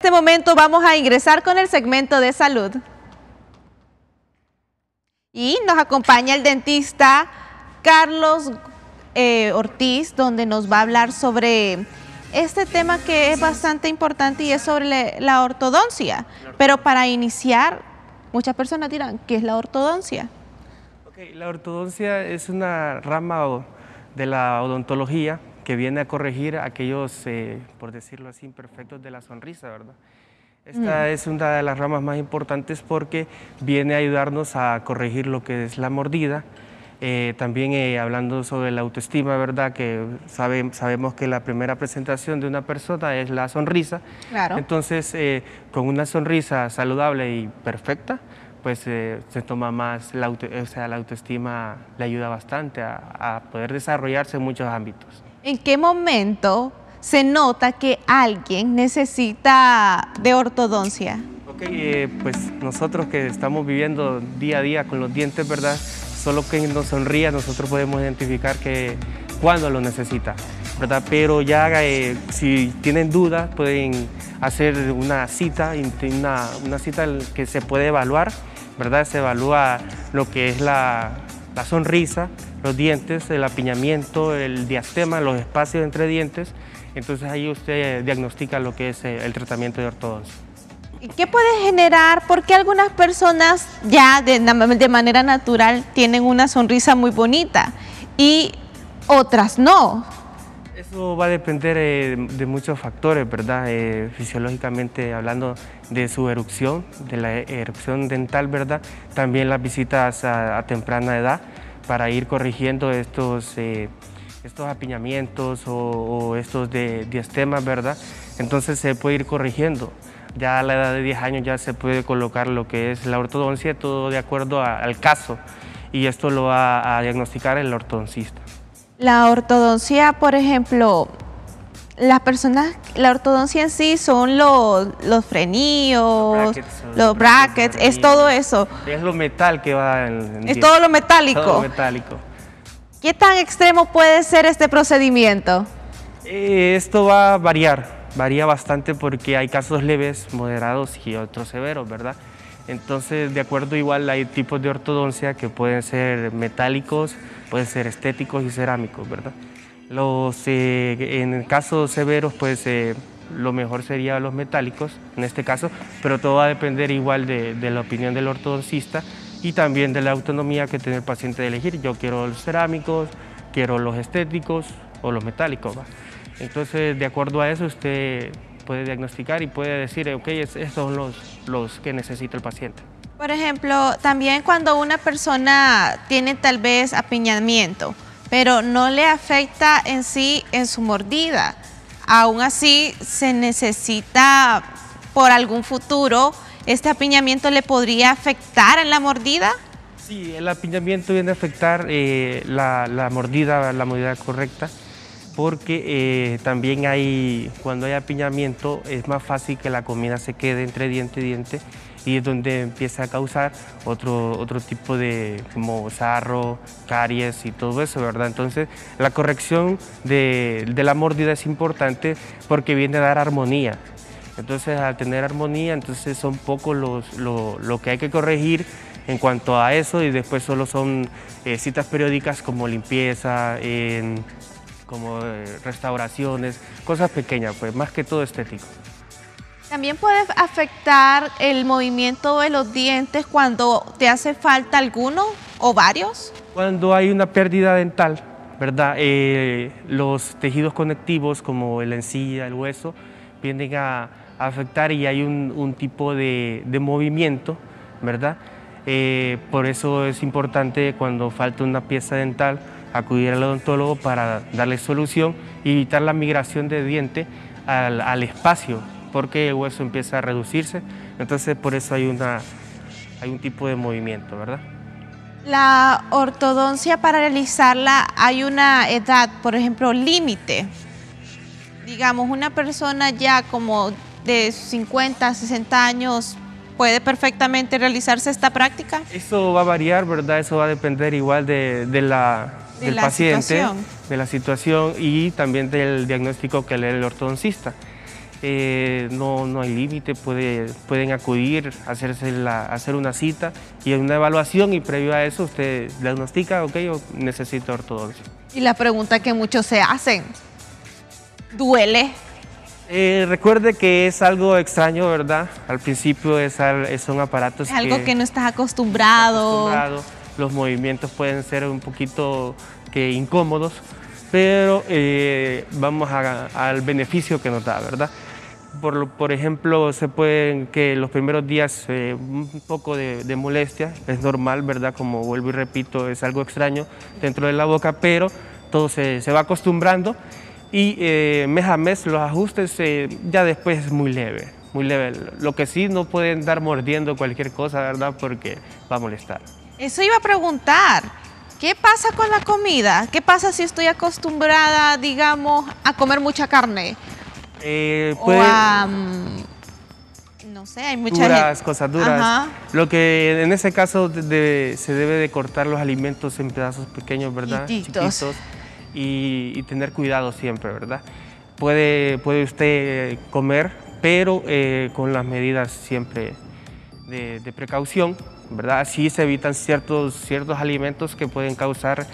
este momento vamos a ingresar con el segmento de salud. Y nos acompaña el dentista Carlos Ortiz, donde nos va a hablar sobre este tema que es bastante importante y es sobre la ortodoncia. Pero para iniciar, muchas personas dirán, ¿qué es la ortodoncia? La ortodoncia es una rama de la odontología que viene a corregir aquellos, por decirlo así, imperfectos de la sonrisa, ¿verdad? Esta es una de las ramas más importantes porque viene a ayudarnos a corregir lo que es la mordida. También hablando sobre la autoestima, ¿verdad? Que sabemos que la primera presentación de una persona es la sonrisa. Claro. Entonces, con una sonrisa saludable y perfecta, pues se toma más, la autoestima le ayuda bastante a poder desarrollarse en muchos ámbitos. ¿En qué momento se nota que alguien necesita de ortodoncia? Pues nosotros que estamos viviendo día a día con los dientes, ¿verdad? Solo que nos sonría, nosotros podemos identificar que cuándo lo necesita, ¿verdad? Pero ya si tienen dudas, pueden hacer una cita que se puede evaluar, ¿verdad? Se evalúa lo que es la sonrisa, los dientes, el apiñamiento, el diastema, los espacios entre dientes. Entonces ahí usted diagnostica lo que es el tratamiento de ortodoncia. ¿Y qué puede generar? Porque algunas personas ya de manera natural tienen una sonrisa muy bonita y otras no. Eso va a depender de muchos factores, ¿verdad? Fisiológicamente hablando de su erupción, de la erupción dental, ¿verdad? También las visitas a temprana edad para ir corrigiendo estos apiñamientos o estos diastemas, ¿verdad? Entonces se puede ir corrigiendo. Ya a la edad de 10 años ya se puede colocar lo que es la ortodoncia, todo de acuerdo al caso, y esto lo va a diagnosticar el ortodoncista. La ortodoncia, por ejemplo, la ortodoncia en sí son los frenillos, los brackets, es todo eso. Es lo metal que va en es todo lo metálico. Todo lo metálico. ¿Qué tan extremo puede ser este procedimiento? Esto va a varía bastante porque hay casos leves, moderados y otros severos, ¿verdad? Entonces, de acuerdo, igual hay tipos de ortodoncia que pueden ser metálicos, pueden ser estéticos y cerámicos, ¿verdad? En casos severos, pues lo mejor sería los metálicos, en este caso, pero todo va a depender igual de la opinión del ortodoncista y también de la autonomía que tiene el paciente de elegir. Yo quiero los cerámicos, quiero los estéticos o los metálicos, ¿va? Entonces, de acuerdo a eso, usted puede diagnosticar y puede decir, ok, estos son los que necesita el paciente. Por ejemplo, también cuando una persona tiene tal vez apiñamiento, pero no le afecta en sí en su mordida, aún así se necesita por algún futuro, ¿este apiñamiento le podría afectar en la mordida? Sí, el apiñamiento viene a afectar la mordida correcta, porque también cuando hay apiñamiento es más fácil que la comida se quede entre diente y diente y es donde empieza a causar otro tipo de como sarro, caries y todo eso, ¿verdad? Entonces la corrección de la mordida es importante porque viene a dar armonía. Entonces al tener armonía, entonces son pocos lo que hay que corregir en cuanto a eso y después solo son citas periódicas como limpieza, como restauraciones, cosas pequeñas, pues más que todo estético. ¿También puede afectar el movimiento de los dientes cuando te hace falta alguno o varios? Cuando hay una pérdida dental, ¿verdad? Los tejidos conectivos como la encía, el hueso, vienen a afectar y hay un tipo de movimiento, ¿verdad? Por eso es importante cuando falta una pieza dental acudir al odontólogo para darle solución y evitar la migración de diente al espacio, porque el hueso empieza a reducirse, entonces por eso hay un tipo de movimiento, ¿verdad? La ortodoncia, para realizarla hay una edad, por ejemplo, límite. Digamos, una persona ya como de 50, 60 años puede perfectamente realizarse esta práctica. Eso va a variar, ¿verdad? Eso va a depender igual del paciente, de la situación y también del diagnóstico que le dé el ortodoncista. no hay límite, pueden acudir, hacer una cita y una evaluación, y previo a eso usted diagnostica, ok, yo necesito ortodoncia. Y la pregunta que muchos se hacen, ¿duele? Recuerde que es algo extraño, ¿verdad? Al principio son aparatos Es algo que no estás acostumbrado. Los movimientos pueden ser un poquito incómodos, pero vamos al beneficio que nos da, ¿verdad? Por ejemplo, que los primeros días un poco de molestia, es normal, ¿verdad? Como vuelvo y repito, es algo extraño dentro de la boca, pero todo se va acostumbrando. Y mes a mes los ajustes ya después es muy leve, muy leve. Lo que sí, no pueden dar mordiendo cualquier cosa, ¿verdad? Porque va a molestar. Eso iba a preguntar, ¿qué pasa con la comida? ¿Qué pasa si estoy acostumbrada, digamos, a comer mucha carne? O a, no sé, hay muchas cosas duras. Ajá. Lo que en ese caso se debe de cortar los alimentos en pedazos pequeños, ¿verdad? Chiquitos. Y tener cuidado siempre, ¿verdad? Puede usted comer, pero con las medidas siempre de precaución, ¿verdad? Así se evitan ciertos alimentos que pueden causar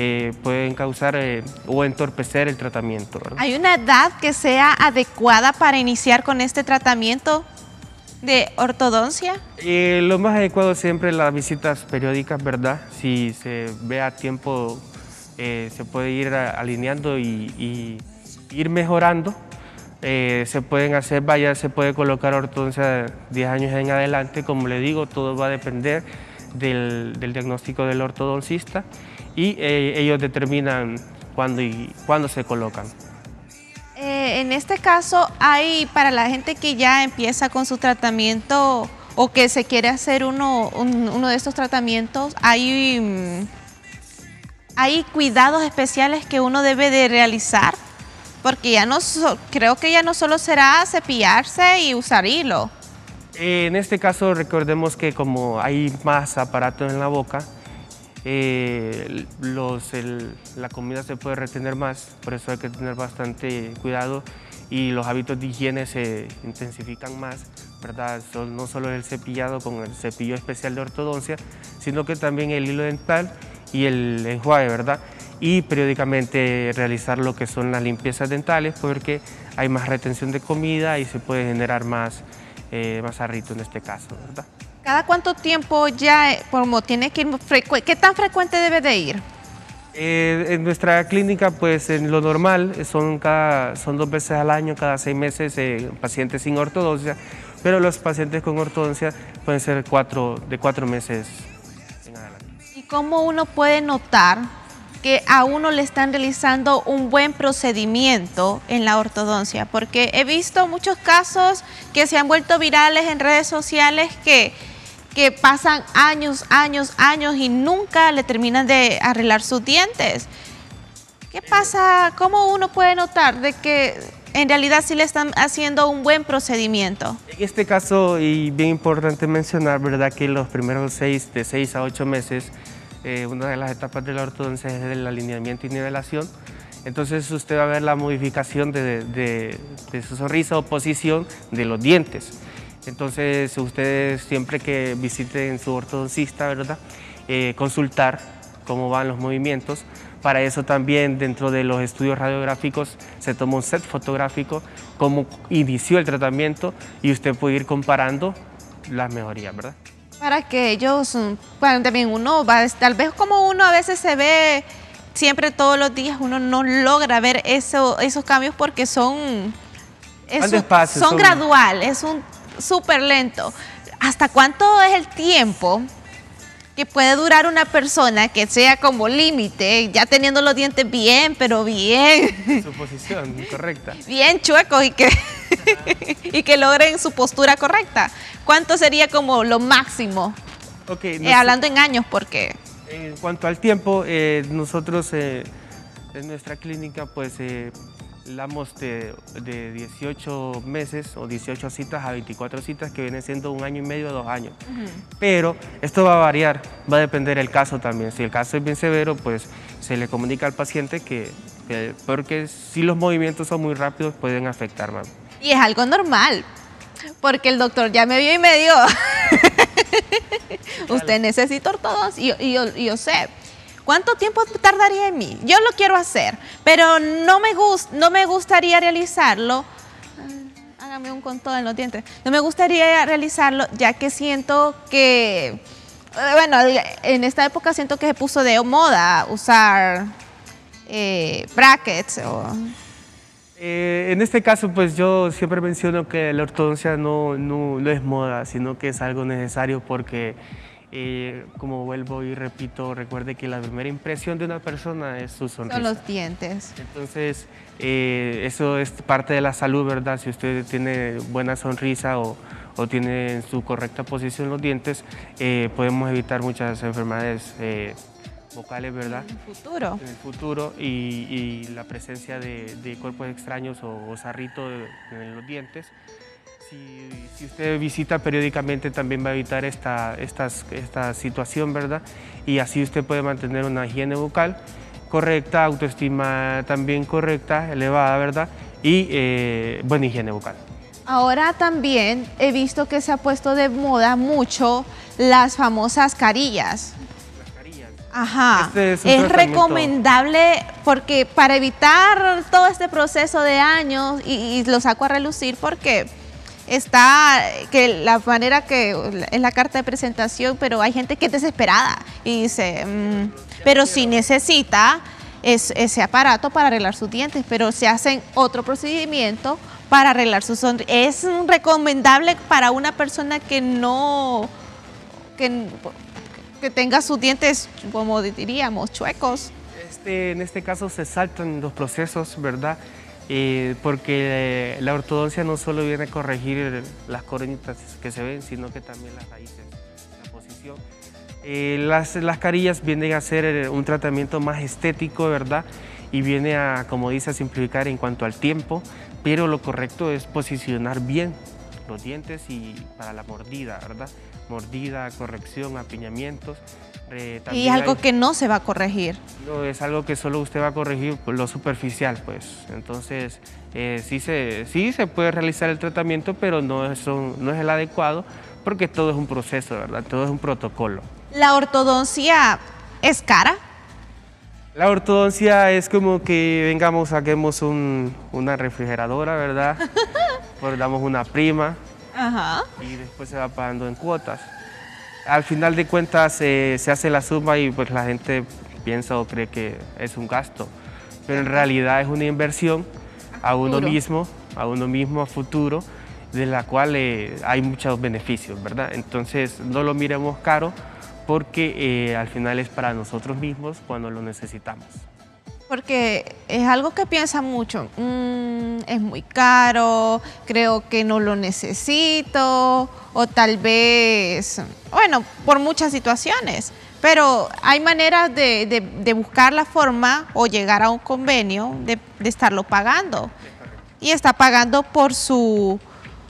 o entorpecer el tratamiento, ¿verdad? ¿Hay una edad que sea adecuada para iniciar con este tratamiento de ortodoncia? Lo más adecuado siempre las visitas periódicas, ¿verdad? Si se ve a tiempo, se puede ir alineando y ir mejorando. Se puede colocar ortodoncia 10 años en adelante. Como le digo, todo va a depender del diagnóstico del ortodoncista y ellos determinan cuándo se colocan. En este caso, para la gente que ya empieza con su tratamiento o que se quiere hacer uno de estos tratamientos, hay cuidados especiales que uno debe de realizar, porque creo que ya no solo será cepillarse y usar hilo. En este caso, recordemos que como hay más aparatos en la boca, la comida se puede retener más, por eso hay que tener bastante cuidado y los hábitos de higiene se intensifican más, ¿verdad? No solo el cepillado con el cepillo especial de ortodoncia, sino que también el hilo dental y el enjuague, ¿verdad? Y periódicamente realizar lo que son las limpiezas dentales, porque hay más retención de comida y se puede generar más arrito en este caso, ¿verdad? ¿Cada cuánto tiempo como tiene que ir qué tan frecuente debe de ir? En nuestra clínica, pues en lo normal son 2 veces al año, cada 6 meses, pacientes sin ortodoncia, pero los pacientes con ortodoncia pueden ser de 4 meses en adelante. ¿Y cómo uno puede notar que a uno le están realizando un buen procedimiento en la ortodoncia? Porque he visto muchos casos que se han vuelto virales en redes sociales que pasan años y nunca le terminan de arreglar sus dientes. ¿Qué pasa? ¿Cómo uno puede notar de que en realidad sí le están haciendo un buen procedimiento? En este caso, y bien importante mencionar, ¿verdad?, que los primeros de 6 a 8 meses, una de las etapas de la ortodoncia es el alineamiento y nivelación. Entonces usted va a ver la modificación de su sonrisa o posición de los dientes. Entonces ustedes siempre que visiten su ortodoncista, ¿verdad?, consultar cómo van los movimientos. Para eso también dentro de los estudios radiográficos se toma un set fotográfico, cómo inició el tratamiento y usted puede ir comparando las mejorías, ¿verdad? Para que ellos, también tal vez como uno a veces se ve siempre todos los días, uno no logra ver esos cambios porque son graduales, es súper lento. ¿Hasta cuánto es el tiempo que puede durar una persona que sea como límite, ya teniendo los dientes bien, pero bien? Su posición correcta. Bien chuecos y que logren su postura correcta. ¿Cuánto sería como lo máximo? Okay, hablando en años, porque... En cuanto al tiempo, nosotros en nuestra clínica pues hablamos de 18 meses o 18 citas a 24 citas, que vienen siendo 1 año y medio a 2 años. Pero esto va a variar, va a depender del caso también. Si el caso es bien severo, pues se le comunica al paciente porque si los movimientos son muy rápidos pueden afectar más. Y es algo normal, porque el doctor ya me vio y me dio, usted necesita ortodoncia, y yo sé. ¿Cuánto tiempo tardaría en mí? Yo lo quiero hacer, pero no me gustaría realizarlo. Hágame un con todo en los dientes. No me gustaría realizarlo, ya que siento que, bueno, en esta época siento que se puso de moda usar brackets. En este caso, pues yo siempre menciono que la ortodoncia no es moda, sino que es algo necesario porque, como vuelvo y repito, recuerde que la primera impresión de una persona es su sonrisa. Son los dientes. Entonces, eso es parte de la salud, ¿verdad? Si usted tiene buena sonrisa o tiene en su correcta posición los dientes, podemos evitar muchas enfermedades vocales, ¿verdad? En el futuro. En el futuro, y la presencia de cuerpos extraños o sarrito en los dientes. Si usted visita periódicamente, también va a evitar esta situación, ¿verdad? Y así usted puede mantener una higiene bucal correcta, autoestima también correcta, elevada, ¿verdad? Y buena higiene bucal. Ahora también he visto que se ha puesto de moda mucho las famosas carillas. Las carillas. Ajá, Es recomendable porque para evitar todo este proceso de años, y lo saco a relucir porque está que la manera que es la carta de presentación, pero hay gente que es desesperada y dice, pero si necesita ese aparato para arreglar sus dientes, pero se hacen otro procedimiento para arreglar sus sonrisa. Es recomendable para una persona que que tenga sus dientes, como diríamos, chuecos. En este caso se saltan los procesos, ¿verdad? Porque la ortodoncia no solo viene a corregir las coronitas que se ven, sino que también las raíces, la posición. Las carillas vienen a ser un tratamiento más estético, ¿verdad? Y viene a, como dice, a simplificar en cuanto al tiempo, pero lo correcto es posicionar bien los dientes y para la mordida, ¿verdad? Mordida, corrección, apiñamientos. Y algo que no se va a corregir. No, es algo que solo usted va a corregir por lo superficial, pues. Entonces, sí se puede realizar el tratamiento, pero no es el adecuado, porque todo es un proceso, ¿verdad? Todo es un protocolo. ¿La ortodoncia es cara? La ortodoncia es como que vengamos, saquemos una refrigeradora, ¿verdad? Pues damos una prima. Ajá. Y después se va pagando en cuotas. Al final de cuentas se hace la suma y pues la gente piensa o cree que es un gasto, pero en realidad es una inversión a uno mismo, a futuro, de la cual hay muchos beneficios, ¿verdad? Entonces no lo miremos caro porque al final es para nosotros mismos cuando lo necesitamos. Porque es algo que piensa mucho, es muy caro, creo que no lo necesito, o tal vez, bueno, por muchas situaciones, pero hay maneras de buscar la forma o llegar a un convenio de estarlo pagando. Y está pagando por su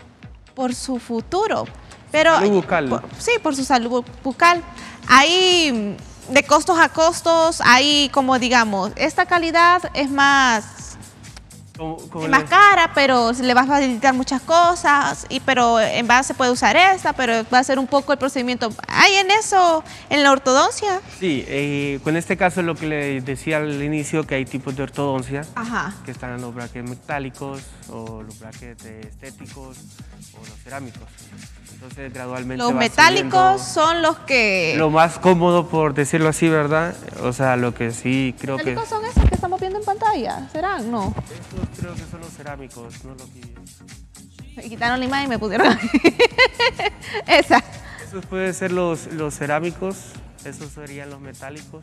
futuro. Pero, salud bucal. Sí, por su salud bucal. Hay de costos a costos, hay como digamos, esta calidad es más cara, pero se le va a facilitar muchas cosas, pero en base puede usar esta, pero va a ser un poco el procedimiento. ¿Hay en eso, en la ortodoncia? Sí, con este caso lo que le decía al inicio, que hay tipos de ortodoncia. Ajá. Que están los brackets metálicos o los brackets estéticos o los cerámicos. Entonces gradualmente los metálicos son los que... Lo más cómodo, por decirlo así, ¿verdad? O sea, lo que sí creo que... ¿Los son esos que estamos viendo en pantalla? ¿Serán? No. Estos creo que son los cerámicos, no los que... Me quitaron la imagen y me pusieron esa. Esos pueden ser los cerámicos, esos serían los metálicos.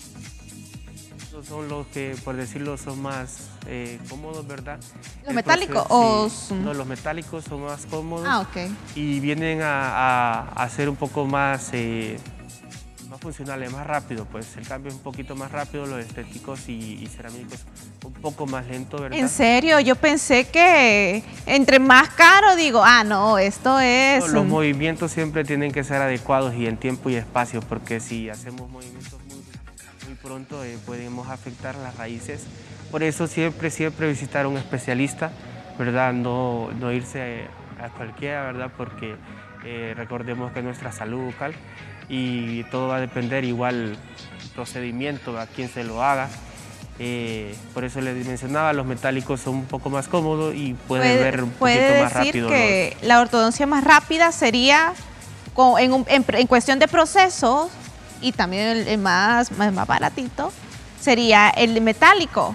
Estos son los que, por decirlo, son más cómodos, ¿verdad? ¿Los metálicos o...? Sí, no, los metálicos son más cómodos. Ah, ok. Y vienen a ser un poco más funcionales, más rápido, pues el cambio es un poquito más rápido, los estéticos y cerámicos un poco más lento, ¿verdad? ¿En serio? Yo pensé que entre más caro, digo, no, esto es... No, los movimientos siempre tienen que ser adecuados y en tiempo y espacio, porque si hacemos movimientos muy pronto podemos afectar las raíces. Por eso siempre visitar a un especialista, ¿verdad? No irse a cualquiera, ¿verdad? Porque recordemos que nuestra salud bucal y todo va a depender igual el procedimiento, a quién se lo haga. Por eso les mencionaba, los metálicos son un poco más cómodos y pueden ver un poquito más rápido. Puede decir que la ortodoncia más rápida sería en cuestión de procesos, y también el más baratito sería el metálico.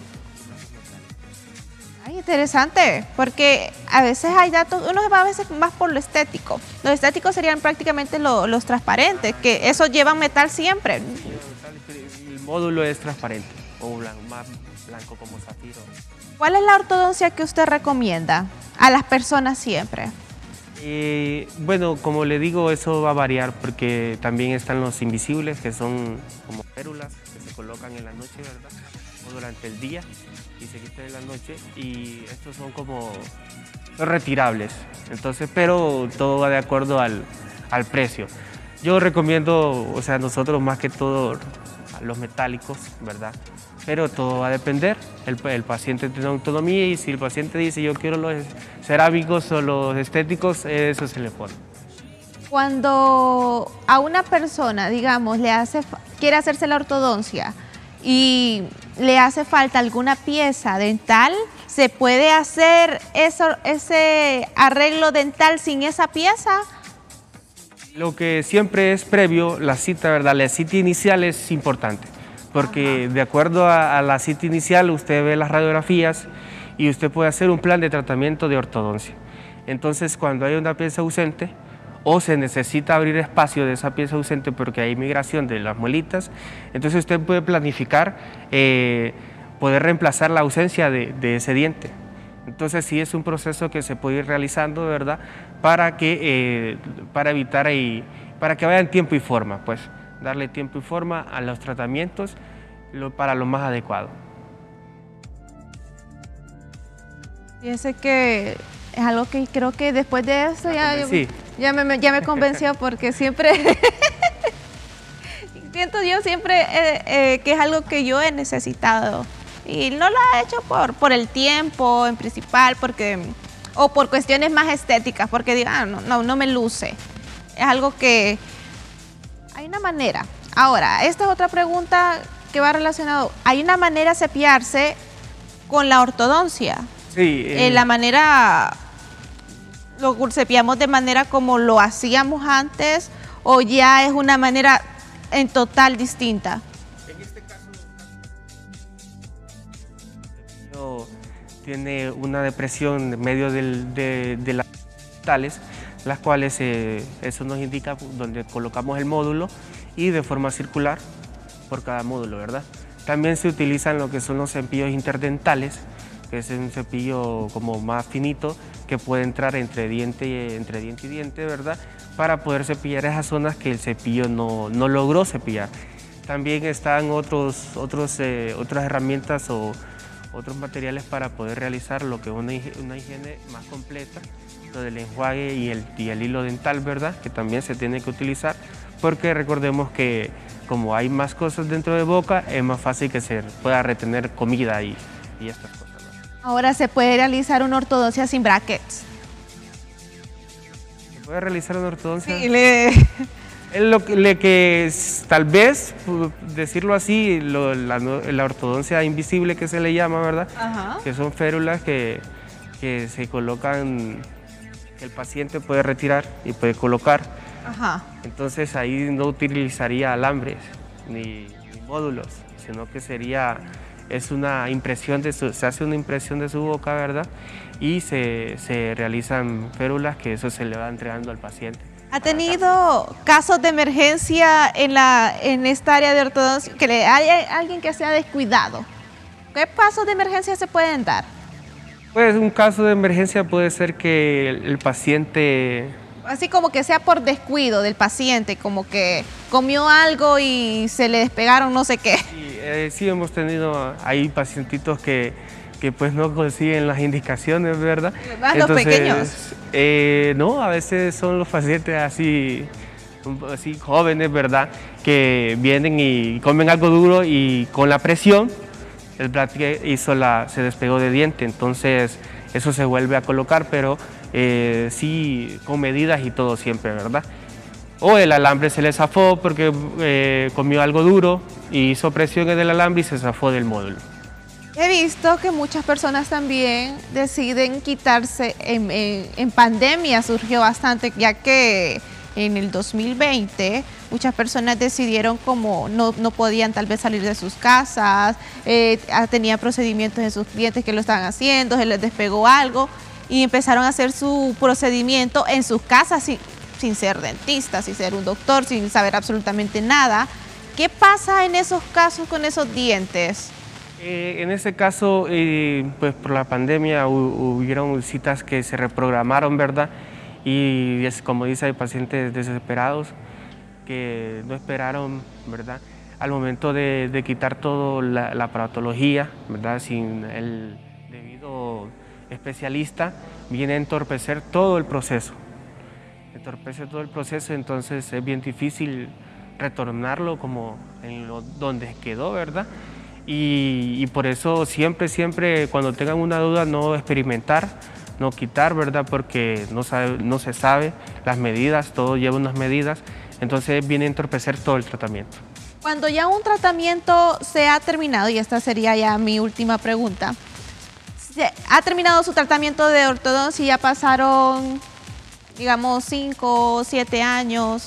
Ay, interesante, porque a veces hay datos, uno va a veces más por lo estético. Los estéticos serían prácticamente los transparentes, que eso llevan metal siempre. El módulo es transparente, o más blanco como zafiro. ¿Cuál es la ortodoncia que usted recomienda a las personas siempre? Bueno, como le digo, eso va a variar porque también están los invisibles, que son como férulas que se colocan en la noche, ¿verdad? O durante el día y se quitan en la noche, y estos son como retirables. Entonces, pero todo va de acuerdo al precio. Yo recomiendo, o sea, nosotros más que todo los metálicos, ¿verdad? Pero todo va a depender, el paciente tiene autonomía, y si el paciente dice yo quiero los cerámicos o los estéticos, eso se le pone. Cuando a una persona, digamos, quiere hacerse la ortodoncia y le hace falta alguna pieza dental, ¿se puede hacer ese arreglo dental sin esa pieza? Lo que siempre es previo, la cita, ¿verdad? La cita inicial es importante. Porque de acuerdo a la cita inicial usted ve las radiografías y usted puede hacer un plan de tratamiento de ortodoncia. Entonces, cuando hay una pieza ausente o se necesita abrir espacio de esa pieza ausente porque hay migración de las muelitas, entonces usted puede planificar poder reemplazar la ausencia de ese diente. Entonces sí es un proceso que se puede ir realizando, ¿verdad? Para evitar para que vaya en tiempo y forma, pues. Darle tiempo y forma a los tratamientos para lo más adecuado. Fíjese que es algo que creo que después de eso ya me convenció, porque siempre siento yo siempre que es algo que yo he necesitado y no lo he hecho por el tiempo en principal, o por cuestiones más estéticas, porque digo, no me luce. Es algo que hay una manera. Ahora, esta es otra pregunta que va relacionado. ¿Hay una manera de cepillarse con la ortodoncia? Sí. La manera, ¿lo cepillamos de manera como lo hacíamos antes o ya es una manera en total distinta? En este caso, tiene una depresión en medio de las dentales, las cuales eso nos indica donde colocamos el módulo y de forma circular por cada módulo, ¿verdad? También se utilizan lo que son los cepillos interdentales, que es un cepillo como más finito que puede entrar entre diente y diente, ¿verdad? Para poder cepillar esas zonas que el cepillo no logró cepillar. También están otras herramientas o otros materiales para poder realizar lo que es una higiene más completa, lo del enjuague y el hilo dental, ¿verdad? Que también se tiene que utilizar, porque recordemos que como hay más cosas dentro de boca, es más fácil que se pueda retener comida y estas cosas, ¿no? Ahora, ¿se puede realizar una ortodoncia sin brackets? ¿Se puede realizar una ortodoncia? Sí, que tal vez, decirlo así, la ortodoncia invisible que se le llama, ¿verdad? Ajá. Que son férulas que se colocan, que el paciente puede retirar y puede colocar. Ajá. Entonces ahí no utilizaría alambres ni módulos, sino que es una impresión se hace una impresión de su boca, ¿verdad? Y se realizan férulas que eso se le va entregando al paciente. ¿Ha tenido casos de emergencia en esta área de ortodoncia, que haya alguien que se ha descuidado? ¿Qué pasos de emergencia se pueden dar? Pues un caso de emergencia puede ser que el paciente... Así como que sea por descuido del paciente, como que comió algo y se le despegaron no sé qué. Sí, hemos tenido ahí pacientitos que pues no consiguen las indicaciones, ¿verdad? ¿Más los pequeños? No, a veces son los pacientes así jóvenes, ¿verdad? Que vienen y comen algo duro y con la presión el bracket se despegó de diente, entonces eso se vuelve a colocar, pero sí con medidas y todo siempre, ¿verdad? O el alambre se le zafó porque comió algo duro y hizo presión en el alambre y se zafó del módulo. He visto que muchas personas también deciden quitarse, en pandemia surgió bastante, ya que en el 2020 muchas personas decidieron como no podían tal vez salir de sus casas, tenían procedimientos en sus clientes que lo estaban haciendo, se les despegó algo y empezaron a hacer su procedimiento en sus casas sin ser dentista, sin ser un doctor, sin saber absolutamente nada. ¿Qué pasa en esos casos con esos dientes? En ese caso, pues por la pandemia hubieron citas que se reprogramaron, ¿verdad? Y como dice, hay pacientes desesperados que no esperaron, ¿verdad? Al momento de quitar toda la aparatología, ¿verdad? Sin el debido especialista, viene a entorpecer todo el proceso. Entorpece todo el proceso, entonces es bien difícil retornarlo como donde quedó, ¿verdad? Y por eso siempre cuando tengan una duda no experimentar, no quitar, ¿verdad? Porque no se sabe las medidas, todo lleva unas medidas, entonces viene a entorpecer todo el tratamiento. Cuando ya un tratamiento se ha terminado, y esta sería ya mi última pregunta, ha terminado su tratamiento de ortodoncia y ya pasaron, digamos, 5 o 7 años,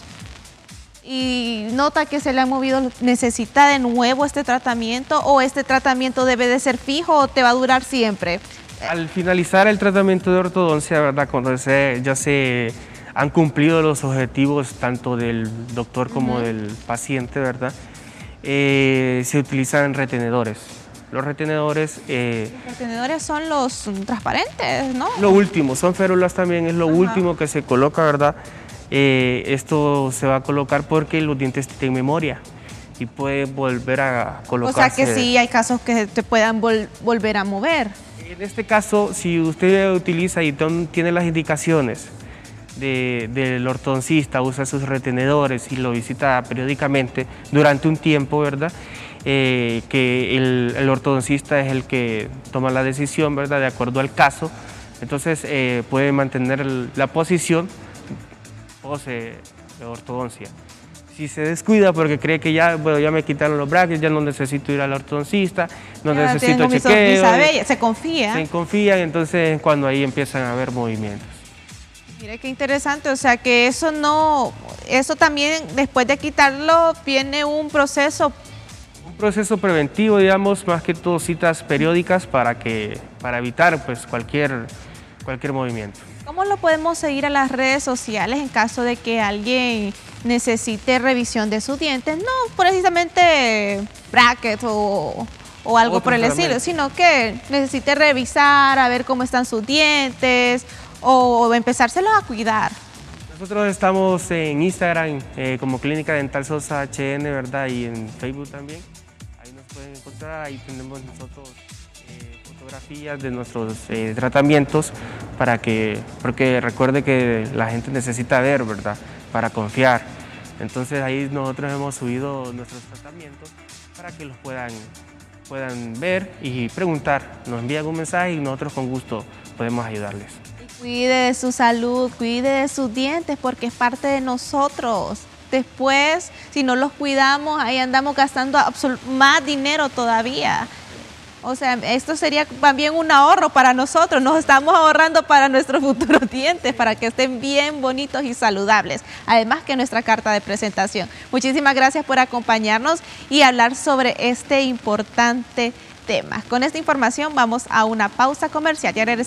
y nota que se le ha movido, ¿necesita de nuevo este tratamiento o este tratamiento debe de ser fijo o te va a durar siempre? Al finalizar el tratamiento de ortodoncia, ¿verdad? Cuando ya se han cumplido los objetivos tanto del doctor como del paciente, ¿verdad? Se utilizan retenedores. Los retenedores... Los retenedores son los transparentes, ¿no? Lo último, son férulas también, es lo último que se coloca, ¿verdad? Esto se va a colocar porque los dientes tienen memoria y puede volver a colocarse. O sea que sí hay casos que te puedan volver a mover. En este caso, si usted utiliza y tiene las indicaciones del ortodoncista, usa sus retenedores y lo visita periódicamente durante un tiempo, ¿verdad? Que el ortodoncista es el que toma la decisión, ¿verdad? De acuerdo al caso, entonces puede mantener la posición pose de ortodoncia. Si se descuida porque cree que ya me quitaron los brackets, ya no necesito ir al ortodoncista, no necesito chequeo. Se confía. Se confían, entonces cuando ahí empiezan a haber movimientos. Mire qué interesante, o sea que eso también después de quitarlo viene un proceso. Un proceso preventivo, digamos, más que todo citas periódicas para evitar pues cualquier movimiento. ¿Cómo lo podemos seguir a las redes sociales en caso de que alguien necesite revisión de sus dientes? No precisamente bracket o algo por el estilo, sino que necesite revisar, a ver cómo están sus dientes o empezárselos a cuidar. Nosotros estamos en Instagram como Clínica Dental Sosa HN, ¿verdad? Y en Facebook también. Ahí nos pueden encontrar, ahí tenemos nosotros fotografías de nuestros tratamientos porque recuerde que la gente necesita ver, ¿verdad? Para confiar. Entonces ahí nosotros hemos subido nuestros tratamientos para que los puedan ver y preguntar. Nos envían un mensaje y nosotros con gusto podemos ayudarles. Cuide de su salud, cuide de sus dientes porque es parte de nosotros. Después, si no los cuidamos, ahí andamos gastando más dinero todavía. O sea, esto sería también un ahorro para nosotros. Nos estamos ahorrando para nuestros futuros dientes, para que estén bien bonitos y saludables. Además que nuestra carta de presentación. Muchísimas gracias por acompañarnos y hablar sobre este importante tema. Con esta información vamos a una pausa comercial. Ya regresamos.